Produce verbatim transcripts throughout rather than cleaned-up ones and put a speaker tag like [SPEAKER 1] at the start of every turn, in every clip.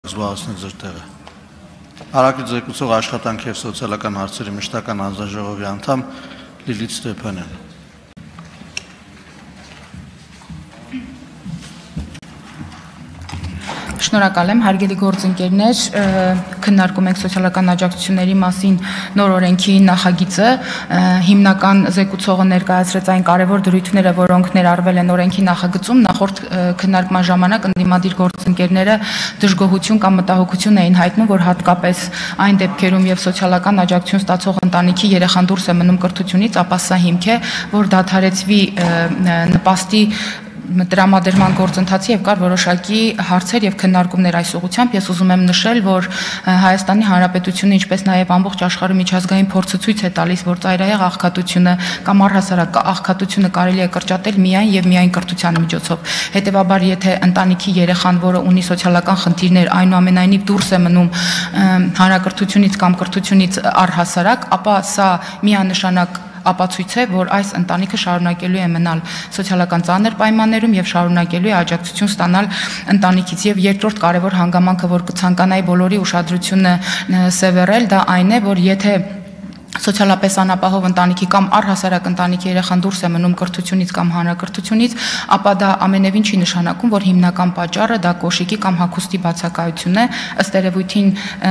[SPEAKER 1] զբաղեցնեք ձեր տեղը։ Հարակից զեկուցող աշխատանքի և սոցիալական հարցերի մշտական հանձնաժողովի անդամ Լիլիթ Ստեփանյան։
[SPEAKER 2] Շնորհակալ եմ, հարգելի գործընկերներ, քննարկում ենք սոցիալական աջակցությունների մասին նոր օրենքի նախագիծը, հիմնական զեկուցողը ներկայացրեց այն կարևոր դրույթները, որոնք ներառվել են օրենքի նախագծում, նախորդ քննարկման ժամանակ ընդդիմադիր գործընկերները դժգոհություն կամ մտահոգություն էին հայտնում, որ հատկապես այն դեպքերում եւ սոցիալական աջակցություն ստացող ընտանիքի երեխան դուրս է մնում կրթությունից, ապա սա հիմք է, որ դադարեցվի նպաստի տրամադրման գործընթացի եւ կար որոշակի հարցեր եւ քննարկումներ այս ուղղությամբ։ Ես ուզում եմ նշել, որ Հայաստանի Հանրապետությունը, ինչպես նաեւ ամբողջ աշխարհի միջազգային փորձը ցույց է տալիս, որ ծայրահեղ աղքատությունը կամ առհասարակ աղքատությունը կարելի է կրճատել միայն եւ միայն կրթության միջոցով։ Հետեւաբար, եթե ընտանիքի երեխան, որը ունի սոցիալական խնդիրներ, այնուամենայնիվ դուրս է մնում հանրակրթությունից կամ կրթությունից առհասարակ, ապա սա միանշանակ ապացույց է, որ այս ընտանիքը շարունակելու է մնալ սոցիալական ծանր պայմաններում եւ շարունակելու է աջակցություն ստանալ ընտանիքից։ Եվ երկրորդ կարևոր հանգամանքը, որ կցանկանայի բոլորի ուշադրությունը սևեռել, դա այն է, որ եթե սոցիալապես անապահով ընտանիքի կամ առհասարակ ընտանիքի երեխան դուրս է մնում կրթությունից կամ հանրակրթությունից, ապա դա ամենևին չի նշանակում, որ հիմնական պատճառը դա կոշիկի կամ հագուստի բացակայությունն է։ Ըստ երևույթին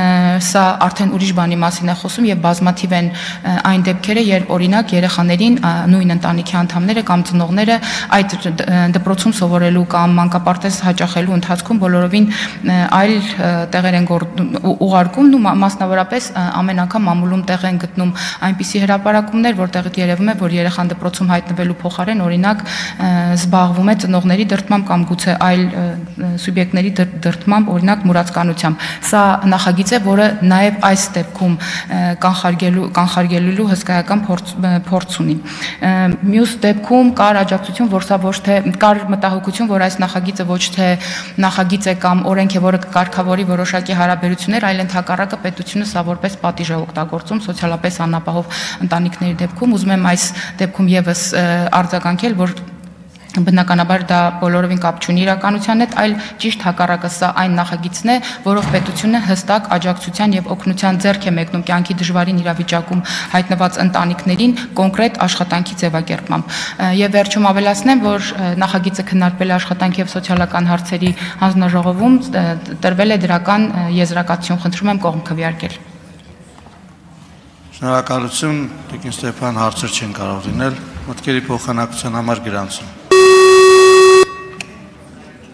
[SPEAKER 2] սա արդեն ուրիշ բանի մասին է խոսում եւ բազմաթիվ են այն դեպքերը, երբ օրինակ երեխաներին նույն ընտանիքի անդամները կամ ծնողները այդ դպրոցում սովորելու կամ մանկապարտեզ հաճախելու ընթացքում բոլորովին այլ տեղեր են ուղարկում ու մասնավորապես ամեն անգամ մամուլում տեղ են գտնում այնպիսի հրապարակումներ, որտեղից երևում է, որ երեխան դպրոցում հայտնվելու փոխարեն օրինակ զբաղվում է ծնողների դրդմամբ կամ գուցե այլ սուբյեկտների դրդմամբ, օրինակ մուրացկանությամբ։ Սա նախագիծ է, որը նաև այս դեպքում կանխարգելու կանխարգելելու հսկայական փորձ ունի։ Մյուս դեպքում կար աջակցություն, որ սա ոչ թե կար մտահոգություն, որ այս նախագիծը ոչ թե նախագիծ է կամ օրենք է, որը կարգավորի որոշակի հարաբերություններ, այլ ընդհակառակը պետությունը սա որպես պատիժ է օգտագործում սոցիալապես անապահով ընտանիքների դեպքում։ Ուզում եմ այս դեպքում եւս արձագանքել, որ բնականաբար դա բոլորովին կապ չունի իրականության հետ, այլ ճիշտ հակառակը սա այն նախագիծն է, որով պետությունը հստակ աջակցության եւ օգնության ձեռք է մեկնում կյանքի դժվարին իրավիճակում հայտնված ընտանիքներին կոնկրետ աշխատանքի ձևակերպմամբ։ Եվ վերջում ավելացնեմ, որ նախագիծը քննարկվել է աշխատանքի եւ սոցիալական հարցերի հանձնաժողովում, տրվել է դրական եզրակացություն, խնդրում եմ կողմ քվեարկել։
[SPEAKER 1] Շնորհակալություն, Տիկին Ստեփան, հարցեր չեն կարող լինել, մտքերի փոխանակության համար գրանցում։